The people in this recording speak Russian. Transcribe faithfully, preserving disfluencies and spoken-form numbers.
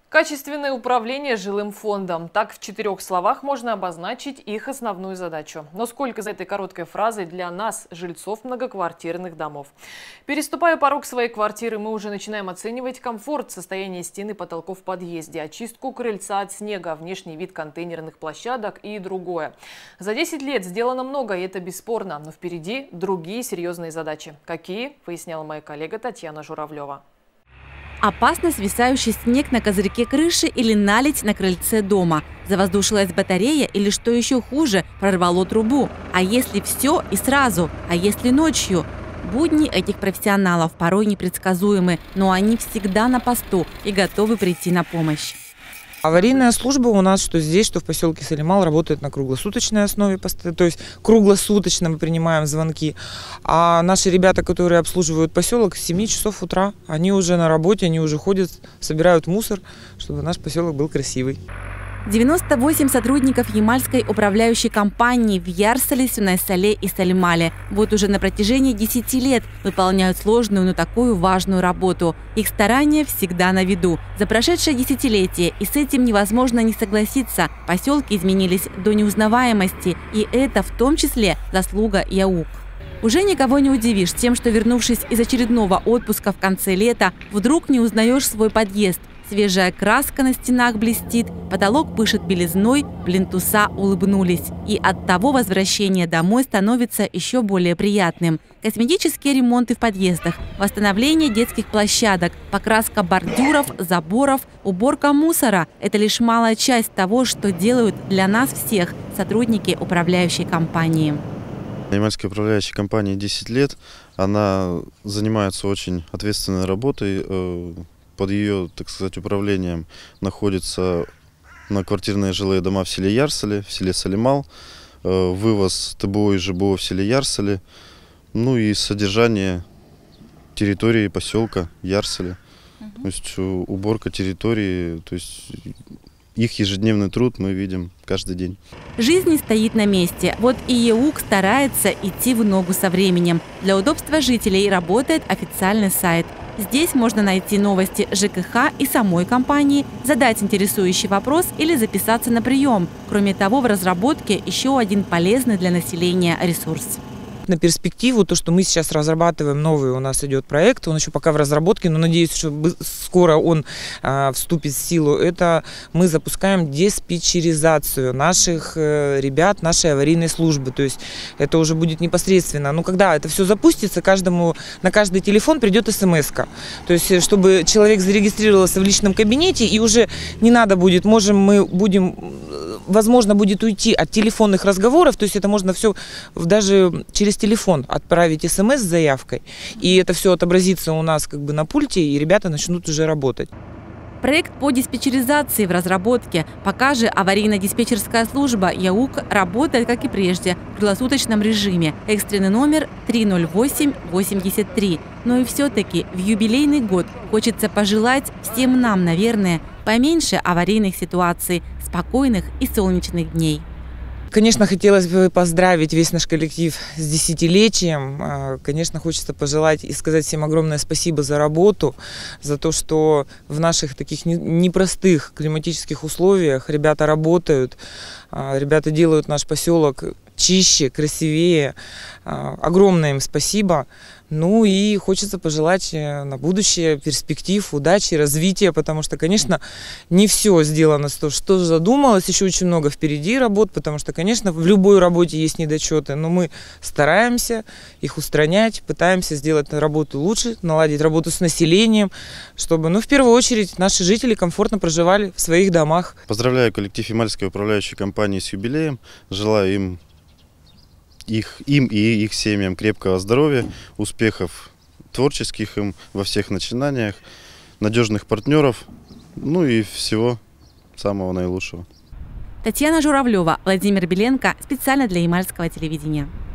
Качественное управление жилым фондом. Так в четырех словах можно обозначить их основную задачу. Но сколько за этой короткой фразой для нас, жильцов многоквартирных домов? Переступая порог своей квартиры, мы уже начинаем оценивать комфорт, состояние стены, потолков в подъезде, очистку крыльца от снега, внешний вид контейнерных площадок и другое. За десять лет сделано много, и это бесспорно. Но впереди другие серьезные задачи. Какие? Выясняла моя коллега Татьяна Журавлева. Опасно свисающий снег на козырьке крыши или наледь на крыльце дома. Завоздушилась батарея или, что еще хуже, прорвало трубу. А если все и сразу? А если ночью? Будни этих профессионалов порой непредсказуемы, но они всегда на посту и готовы прийти на помощь. Аварийная служба у нас, что здесь, что в поселке Салимал, работает на круглосуточной основе. То есть круглосуточно мы принимаем звонки. А наши ребята, которые обслуживают поселок, с семи часов утра, они уже на работе, они уже ходят, собирают мусор, чтобы наш поселок был красивый. девяносто восемь сотрудников Ямальской управляющей компании в Ярсале, Сюнайсале и Салимале. Вот уже на протяжении десяти лет выполняют сложную, но такую важную работу. Их старания всегда на виду. За прошедшее десятилетие, и с этим невозможно не согласиться, поселки изменились до неузнаваемости, и это в том числе заслуга ЯУК. Уже никого не удивишь тем, что, вернувшись из очередного отпуска в конце лета, вдруг не узнаешь свой подъезд. Свежая краска на стенах блестит, потолок пышет белизной, плинтуса улыбнулись. И от того возвращение домой становится еще более приятным. Косметические ремонты в подъездах, восстановление детских площадок, покраска бордюров, заборов, уборка мусора – это лишь малая часть того, что делают для нас всех сотрудники управляющей компании. Ямальская управляющая компания десять лет, она занимается очень ответственной работой. Под ее, так сказать, управлением находятся многоквартирные жилые дома в селе Ярсале, в селе Салимал, вывоз ТБО и ЖБО в селе Ярсале, ну и содержание территории поселка Ярсале, то есть уборка территории, то есть их ежедневный труд мы видим каждый день. Жизнь не стоит на месте. Вот и ЯУК старается идти в ногу со временем. Для удобства жителей работает официальный сайт. Здесь можно найти новости ЖКХ и самой компании, задать интересующий вопрос или записаться на прием. Кроме того, в разработке еще один полезный для населения ресурс. На перспективу, то, что мы сейчас разрабатываем, новый у нас идет проект, он еще пока в разработке, но надеюсь, что скоро он а, вступит в силу, это мы запускаем диспетчеризацию наших э, ребят, нашей аварийной службы, то есть это уже будет непосредственно, ну когда это все запустится, каждому, на каждый телефон придет смс-ка, то есть чтобы человек зарегистрировался в личном кабинете и уже не надо будет, можем мы будем, возможно будет уйти от телефонных разговоров, то есть это можно все даже через телефон отправить смс с заявкой, и это все отобразится у нас как бы на пульте, и ребята начнут уже работать. Проект по диспетчеризации в разработке. Пока же аварийно-диспетчерская служба ЯУК работает, как и прежде, в круглосуточном режиме. Экстренный номер три ноль восемь восемьдесят три. Но и все-таки в юбилейный год хочется пожелать всем нам, наверное, поменьше аварийных ситуаций, спокойных и солнечных дней. Конечно, хотелось бы поздравить весь наш коллектив с десятилетием. Конечно, хочется пожелать и сказать всем огромное спасибо за работу, за то, что в наших таких непростых климатических условиях ребята работают, ребята делают наш поселок чище, красивее. Огромное им спасибо. Ну и хочется пожелать на будущее перспектив, удачи, развития, потому что, конечно, не все сделано, что задумалось, еще очень много впереди работ, потому что, конечно, в любой работе есть недочеты, но мы стараемся их устранять, пытаемся сделать работу лучше, наладить работу с населением, чтобы, ну, в первую очередь, наши жители комфортно проживали в своих домах. Поздравляю коллектив Ямальской управляющей компании с юбилеем, желаю им Их, им и их семьям крепкого здоровья, успехов творческих им во всех начинаниях, надежных партнеров, ну и всего самого наилучшего. Татьяна Журавлева, Владимир Беленко, специально для Ямальского телевидения.